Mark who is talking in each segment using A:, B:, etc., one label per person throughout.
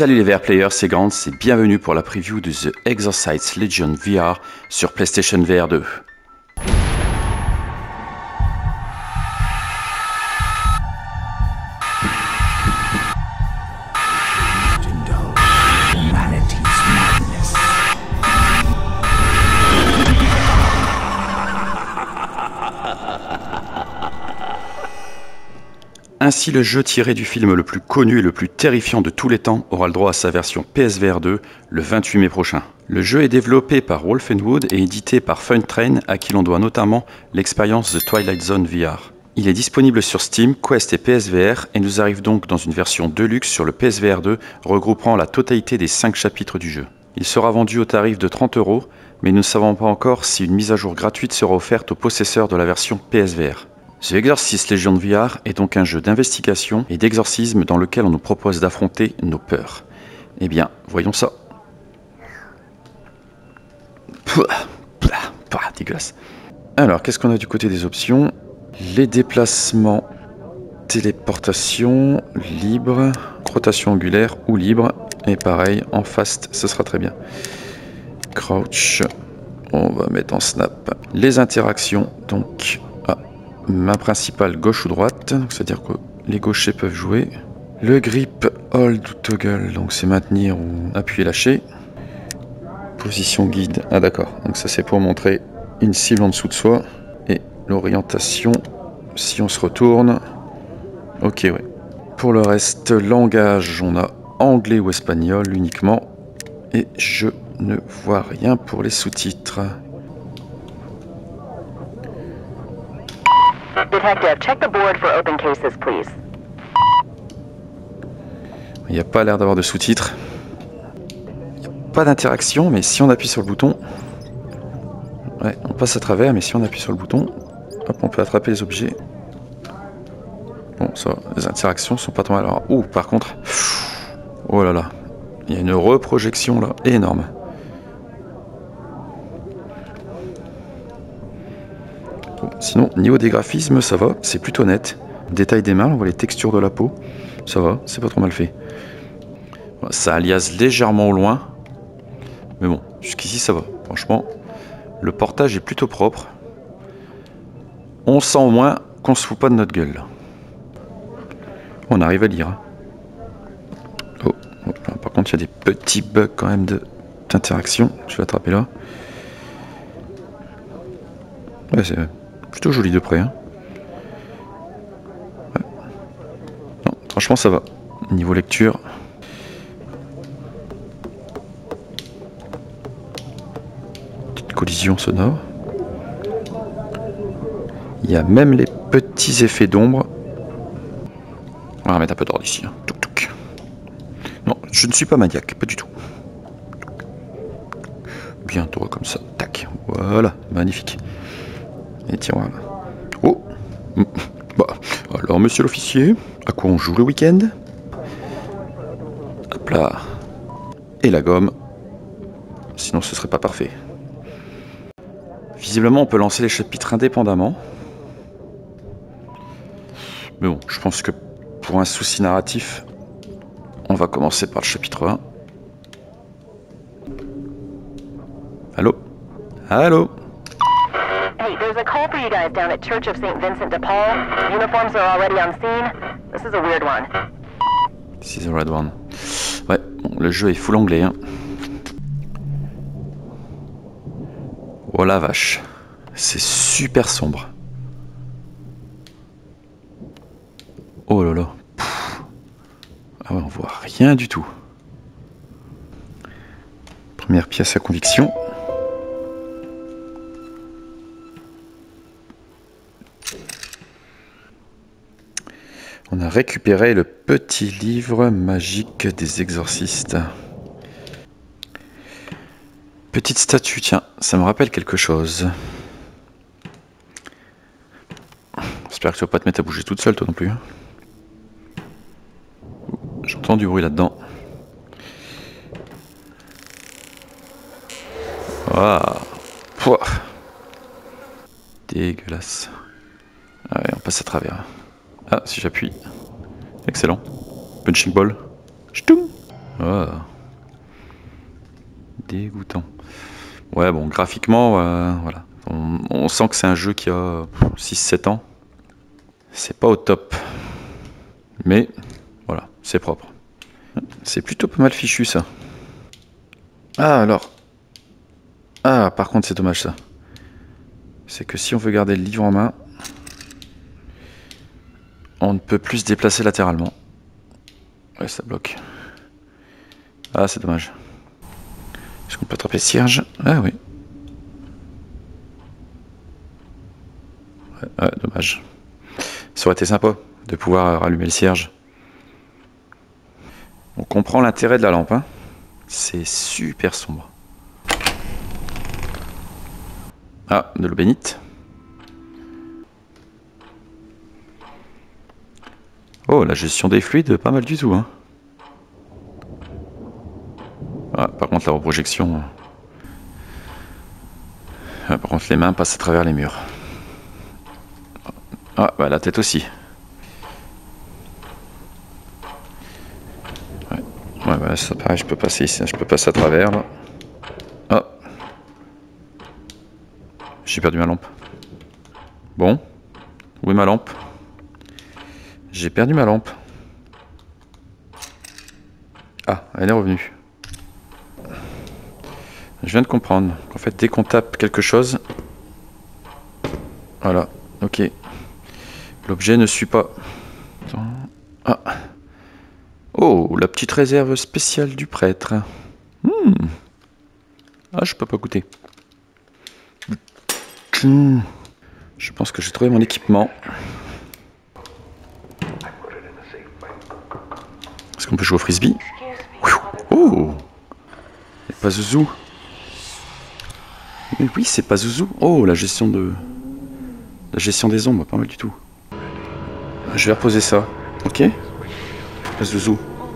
A: Salut les VR players, c'est Grant et bienvenue pour la preview de The Exorcist Legion VR sur PlayStation VR 2. Ainsi, le jeu tiré du film le plus connu et le plus terrifiant de tous les temps aura le droit à sa version PSVR 2 le 28 mai prochain. Le jeu est développé par Wolfenwood et édité par Funtrain, à qui l'on doit notamment l'expérience The Twilight Zone VR. Il est disponible sur Steam, Quest et PSVR et nous arrive donc dans une version Deluxe sur le PSVR 2 regroupant la totalité des 5 chapitres du jeu. Il sera vendu au tarif de 30 €, mais nous ne savons pas encore si une mise à jour gratuite sera offerte aux possesseurs de la version PSVR. The Exorcist Legion VR est donc un jeu d'investigation et d'exorcisme dans lequel on nous propose d'affronter nos peurs. Eh bien, voyons ça. Dégueulasse. Alors, qu'est-ce qu'on a du côté des options? Les déplacements, téléportation, libre, rotation angulaire ou libre. Et pareil, en fast, ce sera très bien. Crouch, on va mettre en snap. Les interactions, donc... main principale gauche ou droite, c'est-à-dire que les gauchers peuvent jouer. Le grip, hold ou toggle, donc c'est maintenir ou appuyer lâcher. Position guide, ah d'accord, donc ça c'est pour montrer une cible en dessous de soi. Et l'orientation, si on se retourne, ok ouais. Pour le reste, langage, on a anglais ou espagnol uniquement. Et je ne vois rien pour les sous-titres.
B: Detective, check the board for open cases, please.
A: Il n'y a pas l'air d'avoir de sous-titres. Il n'y a pas d'interaction, mais si on appuie sur le bouton... Ouais, on passe à travers, mais si on appuie sur le bouton, hop, on peut attraper les objets. Bon, ça va, les interactions sont pas trop mal. Alors, par contre... Oh là là, il y a une reprojection là, énorme. Sinon, niveau des graphismes, ça va, c'est plutôt net. Détail des mains, on voit les textures de la peau. Ça va, c'est pas trop mal fait. Ça aliase légèrement au loin. Mais bon, jusqu'ici ça va. Franchement, le portage est plutôt propre. On sent au moins qu'on se fout pas de notre gueule. On arrive à lire. Oh, là, par contre, il y a des petits bugs quand même d'interaction. Je vais attraper là. Ouais, c'est plutôt joli de près. Hein. Ouais. Non, franchement, ça va. Niveau lecture. Petite collision sonore. Il y a même les petits effets d'ombre. On va mettre un peu d'ordre ici. Hein. Touc, touc. Non, je ne suis pas maniaque, pas du tout. Bien droit comme ça. Tac. Voilà, magnifique. Et tiens, voilà. Oh bah, alors, monsieur l'officier, à quoi on joue le week-end? Hop là. Et la gomme. Sinon, ce serait pas parfait. Visiblement, on peut lancer les chapitres indépendamment. Mais bon, je pense que pour un souci narratif, on va commencer par le chapitre 1. Allô? Allô?
B: Hey, there's a call for you guys down at Church of St. Vincent de Paul. Uniforms are already on scene. This is a weird one.
A: This is a red one. Ouais, bon, le jeu est full anglais. Hein. Oh la vache. C'est super sombre. Oh là là. Ah ouais, on voit rien du tout. Première pièce à conviction. On a récupéré le petit livre magique des exorcistes. Petite statue, tiens, ça me rappelle quelque chose. J'espère que tu vas pas te mettre à bouger toute seule, toi non plus. J'entends du bruit là-dedans. Ah, pouah. Dégueulasse. Ah ouais, on passe à travers. Ah, si j'appuie. Excellent. Punching ball. Ch'toum. Oh. Dégoûtant. Ouais, bon, graphiquement, voilà. On sent que c'est un jeu qui a 6-7 ans. C'est pas au top. Mais, voilà, c'est propre. C'est plutôt pas mal fichu, ça. Ah, alors. Ah, par contre, c'est dommage, ça. C'est que si on veut garder le livre en main, on ne peut plus se déplacer latéralement. Ouais, ça bloque. Ah, c'est dommage. Est-ce qu'on peut attraper le cierge? Ah oui. Ouais, dommage. Ça aurait été sympa de pouvoir rallumer le cierge. On comprend l'intérêt de la lampe, hein. C'est super sombre. Ah, de l'eau bénite. Oh, la gestion des fluides, pas mal du tout, hein. Ah, par contre, la reprojection... Ah, par contre, les mains passent à travers les murs. Ah, bah la tête aussi. Ouais, bah ça pareil, je peux passer ici, je peux passer à travers, là. Ah. J'ai perdu ma lampe. Bon. Où est ma lampe? J'ai perdu ma lampe. Ah, elle est revenue. Je viens de comprendre qu'en fait, dès qu'on tape quelque chose... Voilà, ok. L'objet ne suit pas. Ah. Oh, la petite réserve spéciale du prêtre. Ah, je peux pas goûter. Je pense que j'ai trouvé mon équipement. Est-ce qu'on peut jouer au frisbee? Oh, c'est pas Zouzou. Mais oui, c'est pas Zouzou. Oh, la gestion des ombres, pas mal du tout. Je vais reposer ça, ok? La Zouzou.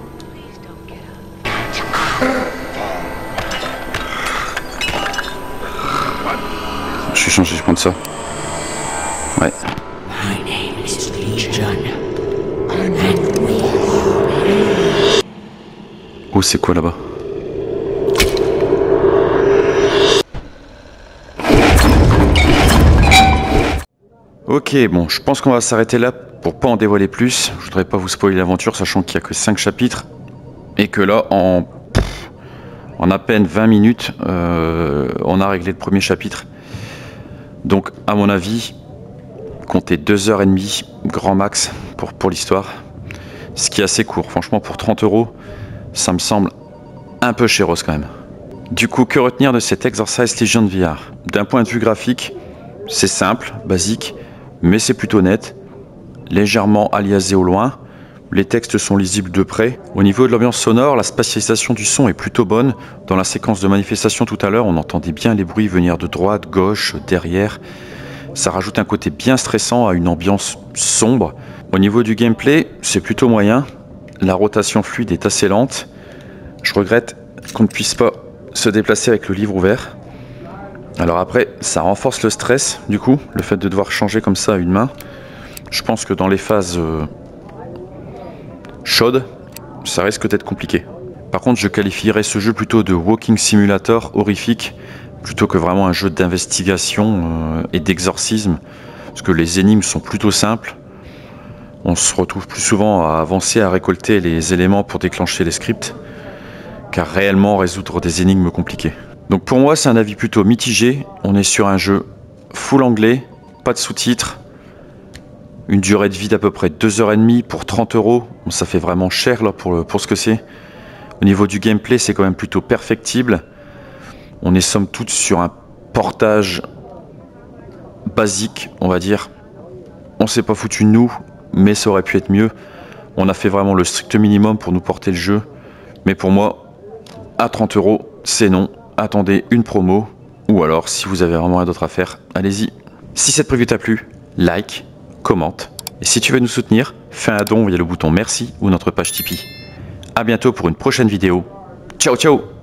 A: Je vais changer, je prends ça. Ouais. Oh, c'est quoi là-bas? Ok, bon, je pense qu'on va s'arrêter là pour pas en dévoiler plus. Je voudrais pas vous spoiler l'aventure, sachant qu'il n'y a que 5 chapitres. Et que là, en à peine 20 minutes, on a réglé le premier chapitre. Donc, à mon avis, comptez 2h30, grand max, pour l'histoire. Ce qui est assez court. Franchement, pour 30 €, ça me semble un peu chéros quand même. Du coup, que retenir de cet Exorcist Legion VR? D'un point de vue graphique, c'est simple, basique, mais c'est plutôt net, légèrement aliasé au loin. Les textes sont lisibles de près. Au niveau de l'ambiance sonore, la spatialisation du son est plutôt bonne. Dans la séquence de manifestation tout à l'heure, on entendait bien les bruits venir de droite, gauche, derrière. Ça rajoute un côté bien stressant à une ambiance sombre. Au niveau du gameplay, c'est plutôt moyen. La rotation fluide est assez lente. Je regrette qu'on ne puisse pas se déplacer avec le livre ouvert. Alors après, ça renforce le stress, du coup, le fait de devoir changer comme ça à une main. Je pense que dans les phases chaudes, ça risque d'être compliqué. Par contre, je qualifierais ce jeu plutôt de walking simulator horrifique, plutôt que vraiment un jeu d'investigation et d'exorcisme, parce que les énigmes sont plutôt simples. On se retrouve plus souvent à avancer, à récolter les éléments pour déclencher les scripts, qu'à réellement résoudre des énigmes compliquées. Donc pour moi, c'est un avis plutôt mitigé. On est sur un jeu full anglais, pas de sous-titres, une durée de vie d'à peu près 2h30 pour 30 €. Bon, ça fait vraiment cher là pour ce que c'est. Au niveau du gameplay, c'est quand même plutôt perfectible. On est somme toute sur un portage basique, on va dire. On s'est pas foutu de nous, mais ça aurait pu être mieux. On a fait vraiment le strict minimum pour nous porter le jeu. Mais pour moi, à 30 €, c'est non. Attendez une promo, ou alors si vous avez vraiment rien d'autre à faire, allez-y. Si cette preview t'a plu, like, commente, et si tu veux nous soutenir, fais un don via le bouton merci ou notre page Tipeee. A bientôt pour une prochaine vidéo. Ciao ciao.